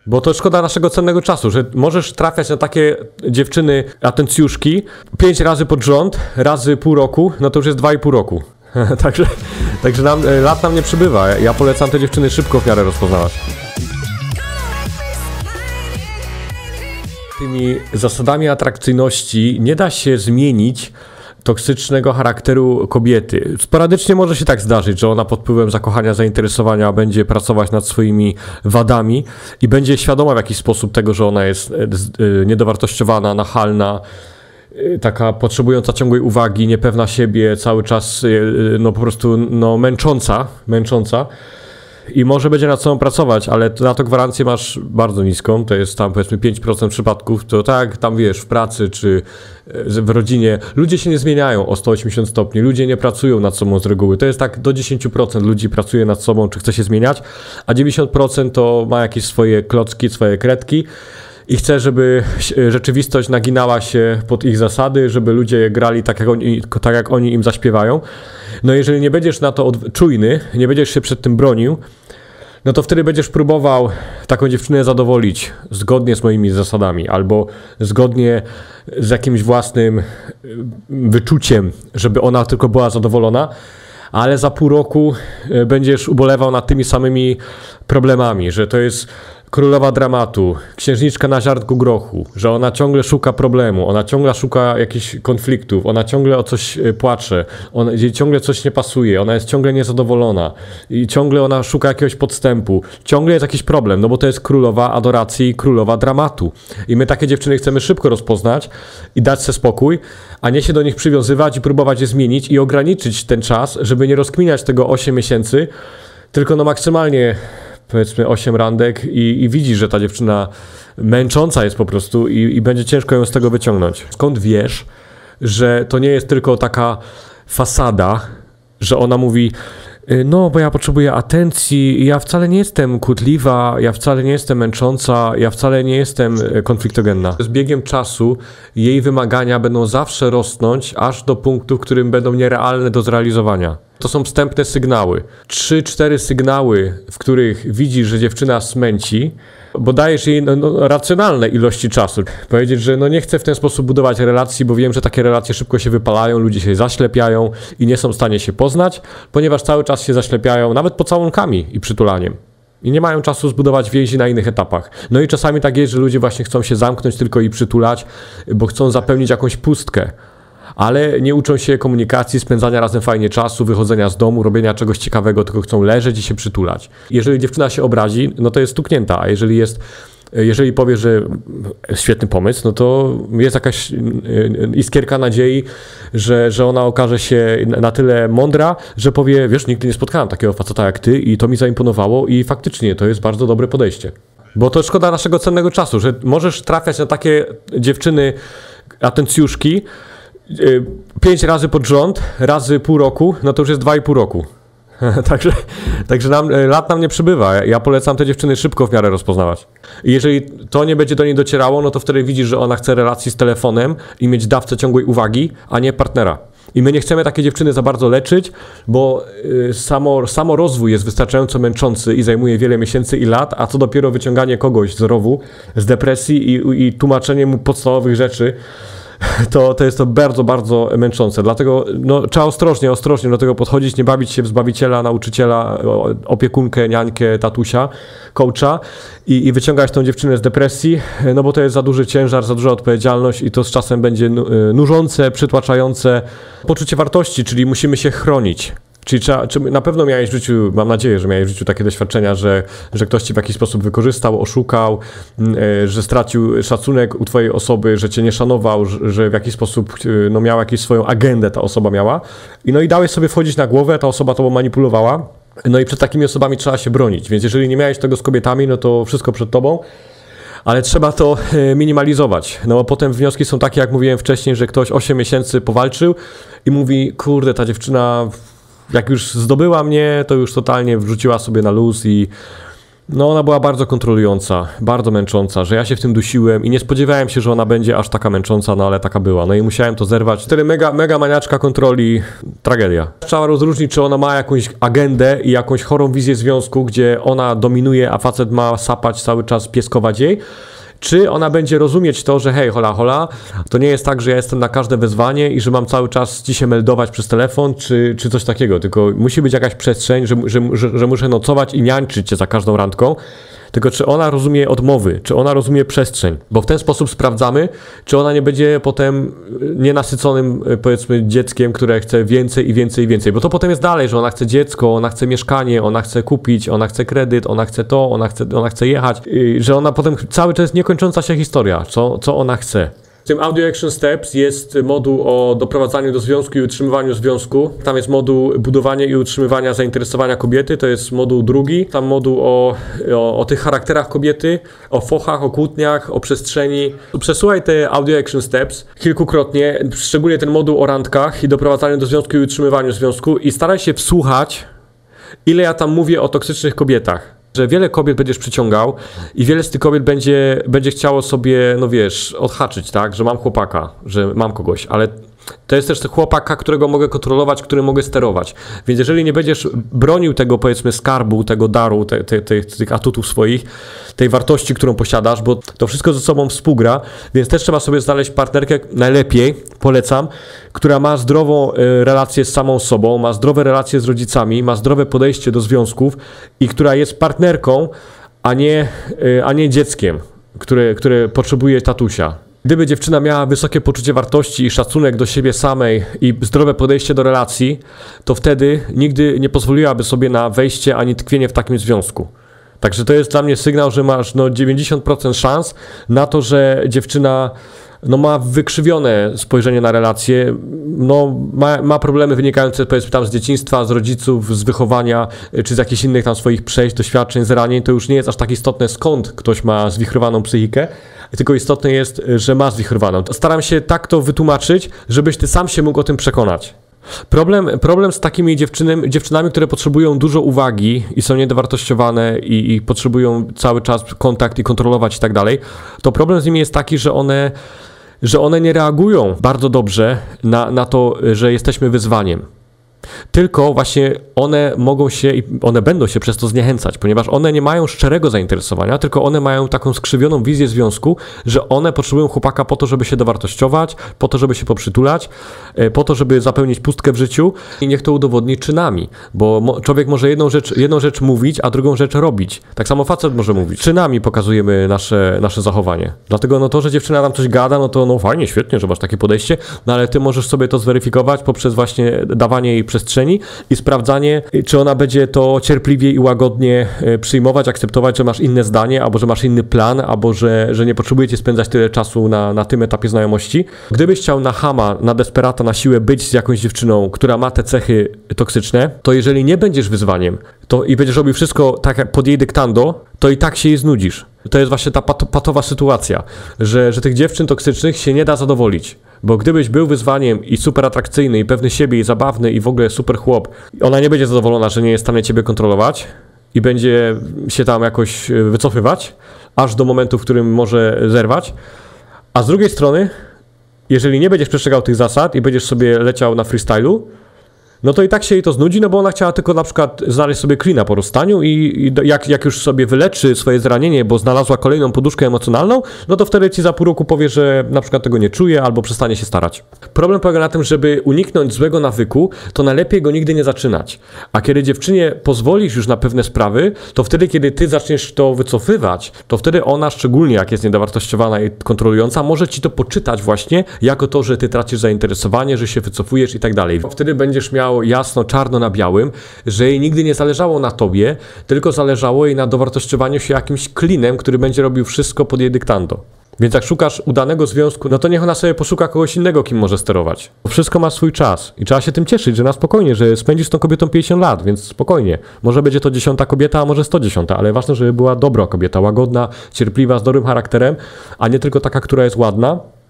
Bo to szkoda naszego cennego czasu, że możesz trafiać na takie dziewczyny atencjuszki 5 razy pod rząd, razy pół roku, no to już jest 2,5 roku. Także lat nam nie przybywa. Ja polecam te dziewczyny szybko w miarę rozpoznawać. Tymi zasadami atrakcyjności nie da się zmienić toksycznego charakteru kobiety. Sporadycznie może się tak zdarzyć, że ona pod wpływem zakochania, zainteresowania będzie pracować nad swoimi wadami i będzie świadoma w jakiś sposób tego, że ona jest niedowartościowana, nachalna, taka potrzebująca ciągłej uwagi, niepewna siebie, cały czas no po prostu no męcząca. I może będzie nad sobą pracować, ale na to gwarancję masz bardzo niską, to jest tam powiedzmy 5% przypadków, to tak tam wiesz, w pracy czy w rodzinie, ludzie się nie zmieniają o 180 stopni, ludzie nie pracują nad sobą z reguły, to jest tak do 10% ludzi pracuje nad sobą, czy chce się zmieniać, a 90% to ma jakieś swoje klocki, swoje kredki i chce, żeby rzeczywistość naginała się pod ich zasady, żeby ludzie grali tak jak oni im zaśpiewają. No jeżeli nie będziesz na to czujny, nie będziesz się przed tym bronił, no to wtedy będziesz próbował taką dziewczynę zadowolić zgodnie z moimi zasadami albo zgodnie z jakimś własnym wyczuciem, żeby ona tylko była zadowolona, ale za pół roku będziesz ubolewał nad tymi samymi problemami, że to jest królowa dramatu, księżniczka na ziarnku grochu, że ona ciągle szuka problemu, ona ciągle szuka jakichś konfliktów, ona ciągle o coś płacze, jej ciągle coś nie pasuje, ona jest ciągle niezadowolona i ciągle ona szuka jakiegoś podstępu, ciągle jest jakiś problem, no bo to jest królowa adoracji, królowa dramatu. I my takie dziewczyny chcemy szybko rozpoznać i dać sobie spokój, a nie się do nich przywiązywać i próbować je zmienić i ograniczyć ten czas, żeby nie rozkminiać tego 8 miesięcy, tylko no maksymalnie powiedzmy 8 randek i widzisz, że ta dziewczyna męcząca jest po prostu i będzie ciężko ją z tego wyciągnąć. Skąd wiesz, że to nie jest tylko taka fasada, że ona mówi no, bo ja potrzebuję atencji, ja wcale nie jestem kłótliwa, ja wcale nie jestem męcząca, ja wcale nie jestem konfliktogenna. Z biegiem czasu jej wymagania będą zawsze rosnąć, aż do punktu, w którym będą nierealne do zrealizowania. To są wstępne sygnały. 3-4 sygnały, w których widzisz, że dziewczyna smęci, bo dajesz jej racjonalne ilości czasu. Powiedzieć, że no nie chcę w ten sposób budować relacji, bo wiem, że takie relacje szybko się wypalają, ludzie się zaślepiają i nie są w stanie się poznać, ponieważ cały czas się zaślepiają, nawet pocałunkami i przytulaniem. I nie mają czasu zbudować więzi na innych etapach. No i czasami tak jest, że ludzie właśnie chcą się zamknąć tylko i przytulać, bo chcą zapełnić jakąś pustkę. Ale nie uczą się komunikacji, spędzania razem fajnie czasu, wychodzenia z domu, robienia czegoś ciekawego, tylko chcą leżeć i się przytulać. Jeżeli dziewczyna się obrazi, no to jest stuknięta, a jeżeli powie, że świetny pomysł, no to jest jakaś iskierka nadziei, że ona okaże się na tyle mądra, że powie, wiesz, nigdy nie spotkałem takiego faceta jak ty i to mi zaimponowało i faktycznie to jest bardzo dobre podejście. Bo to szkoda naszego cennego czasu, że możesz trafiać na takie dziewczyny atencjuszki 5 razy pod rząd, razy pół roku, no to już jest 2,5 roku. Także lat nam nie przybywa. Ja polecam te dziewczyny szybko w miarę rozpoznawać. I jeżeli to nie będzie do niej docierało, no to wtedy widzisz, że ona chce relacji z telefonem i mieć dawcę ciągłej uwagi, a nie partnera. I my nie chcemy takie dziewczyny za bardzo leczyć, bo samo rozwój jest wystarczająco męczący i zajmuje wiele miesięcy i lat, a co dopiero wyciąganie kogoś z rowu, z depresji i tłumaczenie mu podstawowych rzeczy, to jest to bardzo, bardzo męczące. Dlatego no, trzeba ostrożnie do tego podchodzić, nie bawić się w zbawiciela, nauczyciela, opiekunkę, niańkę, tatusia, coacha i wyciągać tą dziewczynę z depresji, no bo to jest za duży ciężar, za duża odpowiedzialność i to z czasem będzie nużące, przytłaczające poczucie wartości, czyli musimy się chronić. Czy na pewno miałeś w życiu, mam nadzieję, że miałeś w życiu takie doświadczenia, że ktoś cię w jakiś sposób wykorzystał, oszukał, że stracił szacunek u twojej osoby, że cię nie szanował, że w jakiś sposób no, miał jakąś swoją agendę ta osoba miała. No i dałeś sobie wchodzić na głowę, ta osoba tobą manipulowała. No i przed takimi osobami trzeba się bronić, więc jeżeli nie miałeś tego z kobietami, no to wszystko przed tobą. Ale trzeba to minimalizować, no bo potem wnioski są takie, jak mówiłem wcześniej, że ktoś 8 miesięcy powalczył i mówi, kurde, ta dziewczyna jak już zdobyła mnie, to już totalnie wrzuciła sobie na luz No ona była bardzo kontrolująca, bardzo męcząca, że ja się w tym dusiłem i nie spodziewałem się, że ona będzie aż taka męcząca, no ale taka była. No i musiałem to zerwać. Wtedy mega maniaczka kontroli, tragedia. Trzeba rozróżnić, czy ona ma jakąś agendę i jakąś chorą wizję związku, gdzie ona dominuje, a facet ma sapać cały czas, pieskować jej. Czy ona będzie rozumieć to, że hej, hola, to nie jest tak, że ja jestem na każde wezwanie i że mam cały czas ci się meldować przez telefon, czy coś takiego, tylko musi być jakaś przestrzeń, że muszę nocować i niańczyć cię za każdą randką. Tylko czy ona rozumie odmowy, czy ona rozumie przestrzeń, bo w ten sposób sprawdzamy, czy ona nie będzie potem nienasyconym, powiedzmy, dzieckiem, które chce więcej i więcej i więcej, bo to potem jest dalej, że ona chce dziecko, ona chce mieszkanie, ona chce kupić, ona chce kredyt, ona chce to, ona chce jechać, że ona potem cały czas niekończąca się historia, co ona chce. W tym Audio Action Steps jest moduł o doprowadzaniu do związku i utrzymywaniu związku. Tam jest moduł budowania i utrzymywania zainteresowania kobiety, to jest moduł drugi. Tam moduł o tych charakterach kobiety, o fochach, o kłótniach, o przestrzeni. Przesuwaj te Audio Action Steps kilkukrotnie, szczególnie ten moduł o randkach i doprowadzaniu do związku i utrzymywaniu związku i staraj się wsłuchać, ile ja tam mówię o toksycznych kobietach. Że wiele kobiet będziesz przyciągał i wiele z tych kobiet będzie chciało sobie, no wiesz, odhaczyć, tak, że mam chłopaka, że mam kogoś, ale to jest też chłopaka, którego mogę kontrolować, którym mogę sterować. Więc jeżeli nie będziesz bronił tego, powiedzmy, skarbu, tego daru, tych atutów swoich, tej wartości, którą posiadasz, bo to wszystko ze sobą współgra, więc też trzeba sobie znaleźć partnerkę, najlepiej, polecam, która ma zdrową relację z samą sobą, ma zdrowe relacje z rodzicami, ma zdrowe podejście do związków i która jest partnerką, a nie dzieckiem, które potrzebuje tatusia. Gdyby dziewczyna miała wysokie poczucie wartości i szacunek do siebie samej i zdrowe podejście do relacji, to wtedy nigdy nie pozwoliłaby sobie na wejście ani tkwienie w takim związku. Także to jest dla mnie sygnał, że masz 90% szans na to, że dziewczyna ma wykrzywione spojrzenie na relacje, ma problemy wynikające, powiedzmy, tam z dzieciństwa, z rodziców, z wychowania, czy z jakichś innych tam swoich przejść, doświadczeń, zranień. To już nie jest aż tak istotne, skąd ktoś ma zwichrowaną psychikę, tylko istotne jest, że ma zwichrowaną. Staram się tak to wytłumaczyć, żebyś ty sam się mógł o tym przekonać. Problem z takimi dziewczynami, które potrzebują dużo uwagi i są niedowartościowane i potrzebują cały czas kontakt i kontrolować i tak dalej, to problem z nimi jest taki, że one nie reagują bardzo dobrze na to, że jesteśmy wyzwaniem. Tylko właśnie one będą się przez to zniechęcać, ponieważ one nie mają szczerego zainteresowania, tylko one mają taką skrzywioną wizję związku, że one potrzebują chłopaka po to, żeby się dowartościować, po to, żeby się poprzytulać, po to, żeby zapełnić pustkę w życiu i niech to udowodni czynami, bo człowiek może jedną rzecz mówić, a drugą rzecz robić. Tak samo facet może mówić. Czynami pokazujemy nasze zachowanie. Dlatego to, że dziewczyna tam coś gada, to fajnie, świetnie, że masz takie podejście, ale ty możesz sobie to zweryfikować poprzez właśnie dawanie jej przestrzeni i sprawdzanie, czy ona będzie to cierpliwie i łagodnie przyjmować, akceptować, że masz inne zdanie, albo że masz inny plan, albo że nie potrzebujecie spędzać tyle czasu na tym etapie znajomości. Gdybyś chciał na chama, na desperata, na siłę być z jakąś dziewczyną, która ma te cechy toksyczne, to jeżeli nie będziesz wyzwaniem i będziesz robił wszystko tak jak pod jej dyktando, to i tak się jej znudzisz. To jest właśnie ta patowa sytuacja, że tych dziewczyn toksycznych się nie da zadowolić. Bo gdybyś był wyzwaniem i super atrakcyjny i pewny siebie i zabawny i w ogóle super chłop, ona nie będzie zadowolona, że nie jest w stanie ciebie kontrolować i będzie się tam jakoś wycofywać, aż do momentu, w którym może zerwać. A z drugiej strony, jeżeli nie będziesz przestrzegał tych zasad i będziesz sobie leciał na freestylu, no to i tak się jej to znudzi, bo ona chciała tylko na przykład znaleźć sobie klina po rozstaniu i jak już sobie wyleczy swoje zranienie, bo znalazła kolejną poduszkę emocjonalną, no to wtedy ci za pół roku powie, że na przykład tego nie czuje albo przestanie się starać. Problem polega na tym, żeby uniknąć złego nawyku, to najlepiej go nigdy nie zaczynać. A kiedy dziewczynie pozwolisz już na pewne sprawy, to wtedy, kiedy ty zaczniesz to wycofywać, to wtedy ona, szczególnie jak jest niedowartościowana i kontrolująca, może ci to poczytać właśnie jako to, że ty tracisz zainteresowanie, że się wycofujesz i tak dalej. Wtedy będziesz miał jasno, czarno na białym, że jej nigdy nie zależało na tobie, tylko zależało jej na dowartościowaniu się jakimś klinem, który będzie robił wszystko pod jej dyktando. Więc jak szukasz udanego związku, no to niech ona sobie poszuka kogoś innego, kim może sterować. Bo wszystko ma swój czas i trzeba się tym cieszyć, że na spokojnie, że spędzisz z tą kobietą 50 lat, więc spokojnie. Może będzie to 10. kobieta, a może 110, ale ważne, żeby była dobra kobieta, łagodna, cierpliwa, z dobrym charakterem, a nie tylko taka, która jest ładna.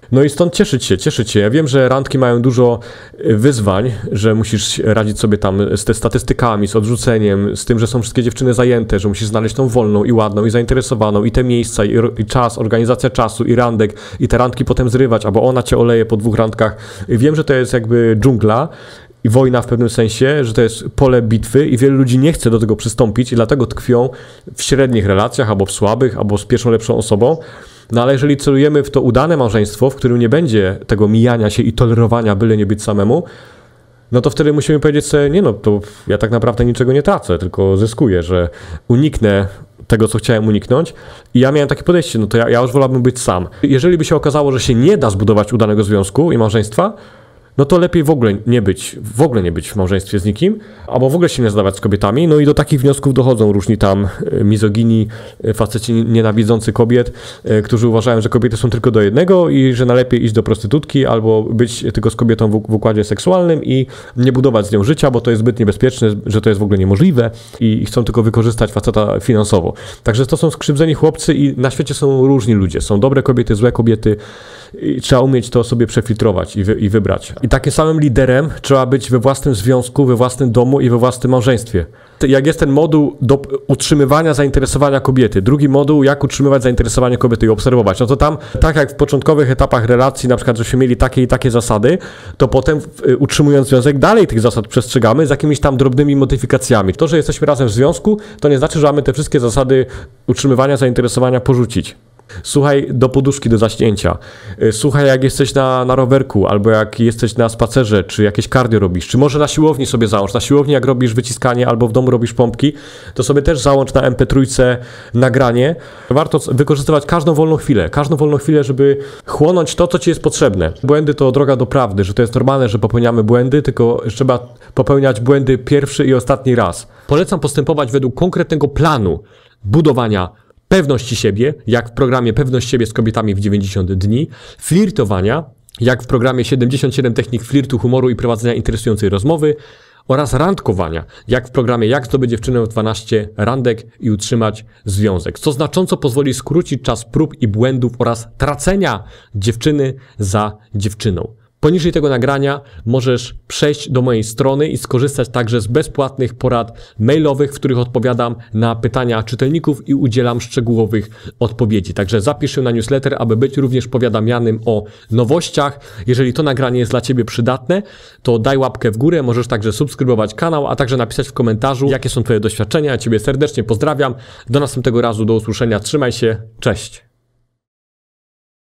No i stąd cieszyć się. Ja wiem, że randki mają dużo wyzwań, że musisz radzić sobie tam z te statystykami, z odrzuceniem, z tym, że są wszystkie dziewczyny zajęte, że musisz znaleźć tą wolną i ładną i zainteresowaną i te miejsca i czas, organizacja czasu i randek i te randki potem zrywać, albo ona cię oleje po 2 randkach. Wiem, że to jest jakby dżungla i wojna w pewnym sensie, że to jest pole bitwy i wielu ludzi nie chce do tego przystąpić i dlatego tkwią w średnich relacjach, albo w słabych, albo z pierwszą lepszą osobą. No ale jeżeli celujemy w to udane małżeństwo, w którym nie będzie tego mijania się i tolerowania, byle nie być samemu, no to wtedy musimy powiedzieć sobie, nie no, to ja tak naprawdę niczego nie tracę, tylko zyskuję, że uniknę tego, co chciałem uniknąć. I ja miałem takie podejście, no to ja już wolałbym być sam. Jeżeli by się okazało, że się nie da zbudować udanego związku i małżeństwa, no to lepiej w ogóle nie być w małżeństwie z nikim, albo w ogóle się nie zadawać z kobietami. No i do takich wniosków dochodzą różni tam mizogini, faceci nienawidzący kobiet, którzy uważają, że kobiety są tylko do jednego i że najlepiej iść do prostytutki albo być tylko z kobietą w układzie seksualnym i nie budować z nią życia, bo to jest zbyt niebezpieczne, że to jest w ogóle niemożliwe i chcą tylko wykorzystać faceta finansowo. Także to są skrzywdzeni chłopcy i na świecie są różni ludzie. Są dobre kobiety, złe kobiety i trzeba umieć to sobie przefiltrować i wybrać. I takim samym liderem trzeba być we własnym związku, we własnym domu i we własnym małżeństwie. Jak jest ten moduł do utrzymywania zainteresowania kobiety, drugi moduł, jak utrzymywać zainteresowanie kobiety i obserwować, no to tam, tak jak w początkowych etapach relacji, na przykład, żeśmy mieli takie i takie zasady, to potem utrzymując związek, dalej tych zasad przestrzegamy z jakimiś tam drobnymi modyfikacjami. To, że jesteśmy razem w związku, to nie znaczy, że mamy te wszystkie zasady utrzymywania zainteresowania porzucić. Słuchaj do poduszki, do zaśnięcia. Słuchaj, jak jesteś na rowerku, albo jak jesteś na spacerze, czy jakieś cardio robisz, czy może na siłowni sobie załącz. Na siłowni, jak robisz wyciskanie, albo w domu robisz pompki, to sobie też załącz na MP3 nagranie. Warto wykorzystywać każdą wolną chwilę, żeby chłonąć to, co ci jest potrzebne. Błędy to droga do prawdy, że to jest normalne, że popełniamy błędy, tylko trzeba popełniać błędy pierwszy i ostatni raz. Polecam postępować według konkretnego planu budowania pewności siebie, jak w programie Pewność siebie z kobietami w 90 dni, flirtowania, jak w programie 77 technik flirtu, humoru i prowadzenia interesującej rozmowy oraz randkowania, jak w programie Jak zdobyć dziewczynę w 12 randek i utrzymać związek, co znacząco pozwoli skrócić czas prób i błędów oraz tracenia dziewczyny za dziewczyną. Poniżej tego nagrania możesz przejść do mojej strony i skorzystać także z bezpłatnych porad mailowych, w których odpowiadam na pytania czytelników i udzielam szczegółowych odpowiedzi. Także zapisz się na newsletter, aby być również powiadamianym o nowościach. Jeżeli to nagranie jest dla Ciebie przydatne, to daj łapkę w górę, możesz także subskrybować kanał, a także napisać w komentarzu, jakie są Twoje doświadczenia. Ja Ciebie serdecznie pozdrawiam. Do następnego razu, do usłyszenia. Trzymaj się, cześć.